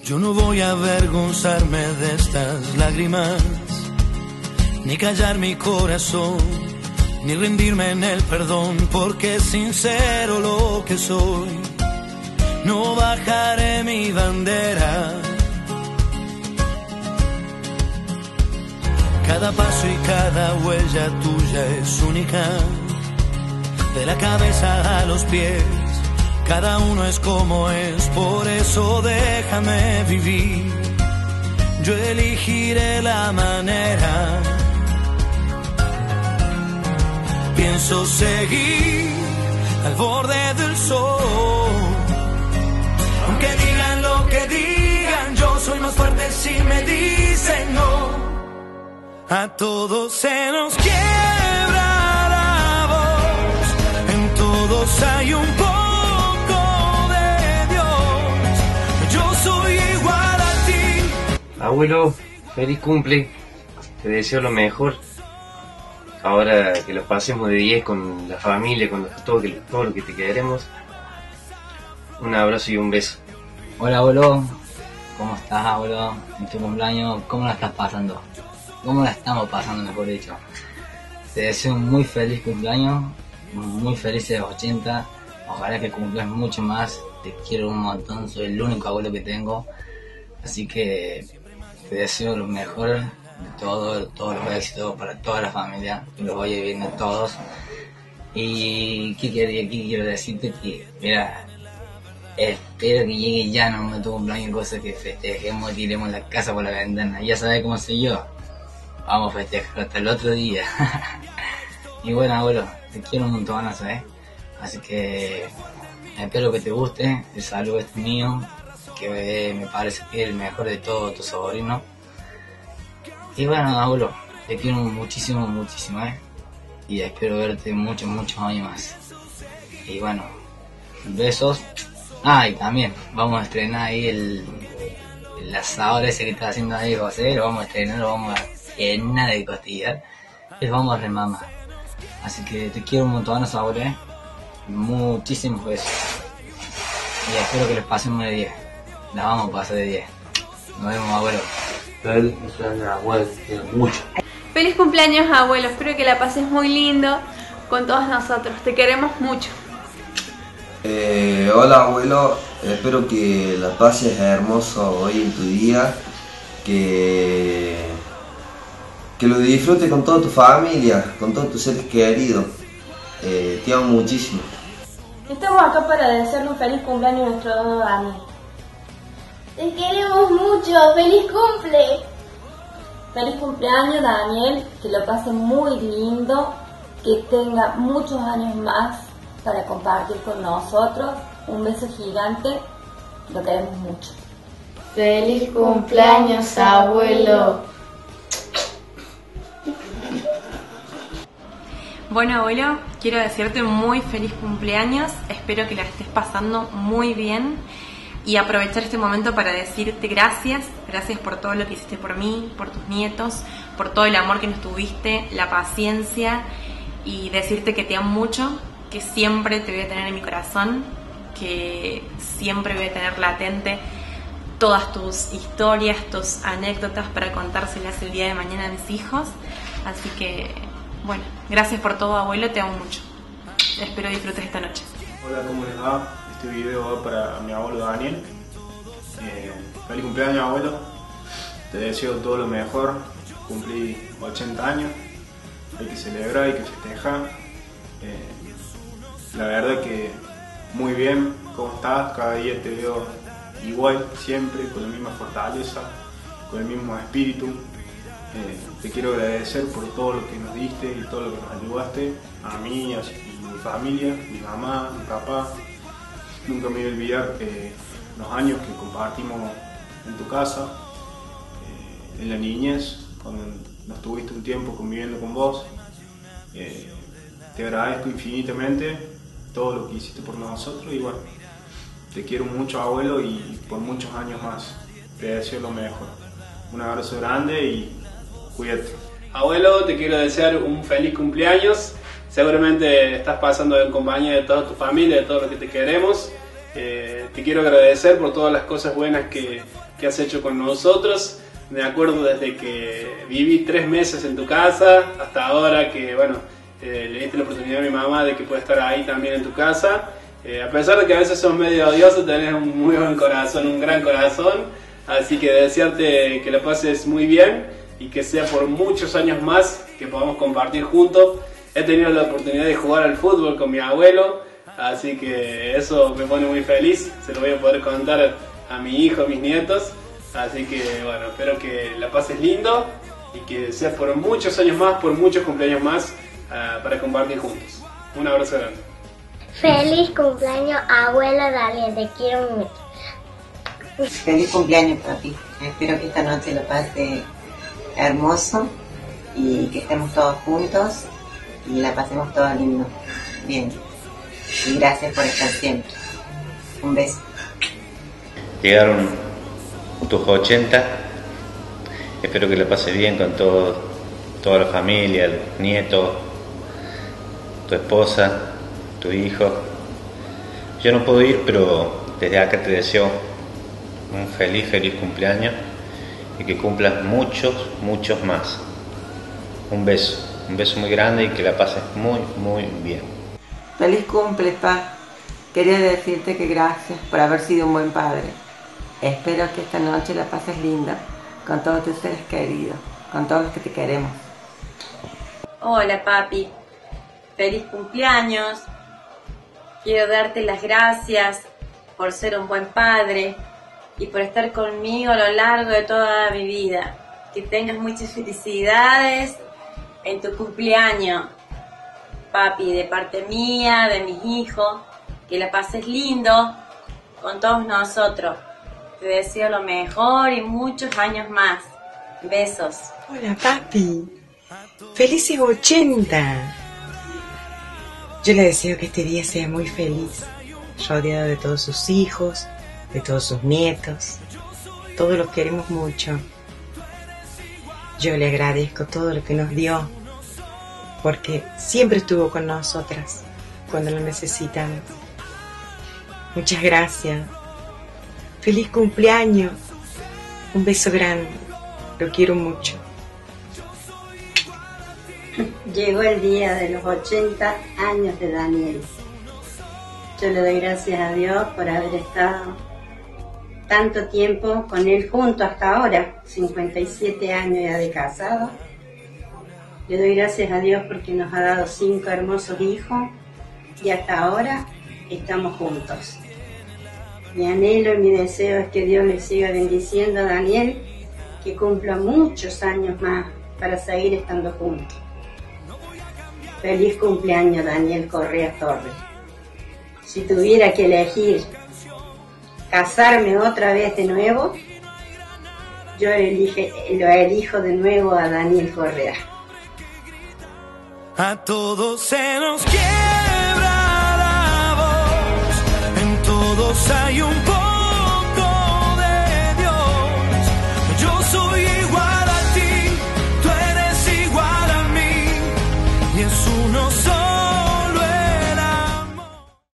Yo no voy a avergonzarme de estas lágrimas, ni callar mi corazón, ni rendirme en el perdón, porque es sincero lo que soy. No bajaré mi bandera. Cada paso y cada huella tuya es única, de la cabeza a los pies. Cada uno es como es, por eso déjame vivir. Yo elegiré la manera. Pienso seguir al borde del sol. Aunque digan lo que digan, yo soy más fuerte si me dicen no. A todos se nos quiebra la voz, en todos hay un poco. Abuelo, feliz cumple, te deseo lo mejor. Ahora que lo pasemos de 10 con la familia, con todo lo que te queremos. Un abrazo y un beso. Hola abuelo, ¿cómo estás abuelo? En tu cumpleaños, ¿cómo la estás pasando? ¿Cómo la estamos pasando, mejor dicho? Te deseo un muy feliz cumpleaños, muy felices 80. Ojalá que cumplas mucho más, te quiero un montón, soy el único abuelo que tengo. Así que te deseo lo mejor de todos los éxitos para toda la familia, que los vaya bien a todos. Y ¿qué quiero decirte? Que, mira, espero que llegue ya no me tu cumpleaños, cosa que festejemos, tiremos la casa por la ventana. Ya sabes cómo soy yo, vamos a festejar hasta el otro día. Y bueno abuelo, te quiero un montón, ¿sabes? Así que espero que te guste, el saludo es mío, que me parece que es el mejor de todos tus sobrinos. Y bueno abuelo, te quiero muchísimo, muchísimo, y espero verte muchos años más. Y bueno, besos. Y también vamos a estrenar ahí el asador ese que está haciendo ahí José, lo vamos a estrenar, lo vamos a llenar de costillas, y lo vamos a remamar. Así que te quiero un montón, abuelo, muchísimos besos. Y espero que les pasemos de 10. La vamos a pasar de 10. Nos vemos, abuelo. Feliz cumpleaños, abuelo, te quiero mucho. Feliz cumpleaños, abuelo. Espero que la pases muy lindo con todos nosotros. Te queremos mucho. Hola, abuelo. Espero que la pases hermoso hoy en tu día. Que lo disfrutes con toda tu familia, con todos tus seres queridos. Te amo muchísimo. Estamos acá para desearle un feliz cumpleaños a nuestro don Daniel. Te queremos mucho, feliz cumple. Feliz cumpleaños Daniel, que lo pase muy lindo, que tenga muchos años más para compartir con nosotros. Un beso gigante, lo queremos mucho. Feliz cumpleaños abuelo. Bueno abuelo, quiero decirte muy feliz cumpleaños, espero que la estés pasando muy bien y aprovechar este momento para decirte gracias por todo lo que hiciste por mí, por tus nietos, por todo el amor que nos tuviste, la paciencia, y decirte que te amo mucho, que siempre te voy a tener en mi corazón, que siempre voy a tener latente todas tus historias, tus anécdotas para contárselas el día de mañana a mis hijos. Así que bueno, gracias por todo abuelo, te amo mucho. Espero disfrutes esta noche. Hola, ¿cómo les va? Este video va para mi abuelo Daniel. Feliz cumpleaños abuelo, te deseo todo lo mejor, cumplí 80 años, hay que celebrar, hay que festejar. La verdad que muy bien, ¿cómo estás? Cada día te veo igual, siempre, con la misma fortaleza, con el mismo espíritu. Te quiero agradecer por todo lo que nos diste y todo lo que nos ayudaste, a mí, a mi familia, mi mamá, mi papá. Nunca me voy a olvidar los años que compartimos en tu casa, en la niñez, cuando nos tuviste un tiempo conviviendo con vos. Te agradezco infinitamente todo lo que hiciste por nosotros y bueno, te quiero mucho abuelo y por muchos años más. Te deseo lo mejor. Un abrazo grande y cuídate. Abuelo, te quiero desear un feliz cumpleaños. Seguramente estás pasando en compañía de toda tu familia, de todo lo que te queremos. Te quiero agradecer por todas las cosas buenas que has hecho con nosotros. Me acuerdo desde que viví 3 meses en tu casa hasta ahora que, bueno, le diste la oportunidad a mi mamá de que pueda estar ahí también en tu casa. A pesar de que a veces sos medio odioso, tenés un muy buen corazón, un gran corazón. Así que desearte que la pases muy bien y que sea por muchos años más que podamos compartir juntos. He tenido la oportunidad de jugar al fútbol con mi abuelo, así que eso me pone muy feliz. Se lo voy a poder contar a mi hijo, a mis nietos. Así que bueno, espero que la pases lindo y que sea por muchos años más, por muchos cumpleaños más, para compartir juntos. Un abrazo grande. Feliz cumpleaños, abuelo Daniel, te quiero mucho. Feliz cumpleaños, papi. Espero que esta noche lo pase hermoso y que estemos todos juntos y la pasemos todos lindo. Bien. Y gracias por estar siempre. Un beso. Llegaron tus 80. Espero que la pases bien con toda la familia, el nieto, tu esposa, tu hijo. Yo no puedo ir, pero desde acá te deseo un feliz cumpleaños y que cumplas muchos más. Un beso muy grande y que la pases muy bien. Feliz cumple, pa. Quería decirte que gracias por haber sido un buen padre. Espero que esta noche la pases linda con todos tus seres queridos, con todos los que te queremos. Hola, papi. Feliz cumpleaños. Quiero darte las gracias por ser un buen padre y por estar conmigo a lo largo de toda mi vida. Que tengas muchas felicidades en tu cumpleaños, papi, de parte mía, de mis hijos. Que la pases lindo con todos nosotros. Te deseo lo mejor y muchos años más. Besos. Hola, papi. Felices 80. Yo le deseo que este día sea muy feliz, rodeado de todos sus hijos, de todos sus nietos. Todos los queremos mucho. Yo le agradezco todo lo que nos dio, porque siempre estuvo con nosotras cuando lo necesitamos. Muchas gracias. Feliz cumpleaños. Un beso grande. Lo quiero mucho. Llegó el día de los 80 años de Daniel. Yo le doy gracias a Dios por haber estado tanto tiempo con él junto hasta ahora, 57 años ya de casado. Le doy gracias a Dios porque nos ha dado 5 hermosos hijos y hasta ahora estamos juntos. Mi anhelo y mi deseo es que Dios le siga bendiciendo a Daniel, que cumpla muchos años más para seguir estando juntos. Feliz cumpleaños, Daniel Correa Torres. Si tuviera que elegir casarme otra vez de nuevo, yo lo elijo de nuevo a Daniel Correa. A todos se nos quiebra la voz, en todos hay un poco.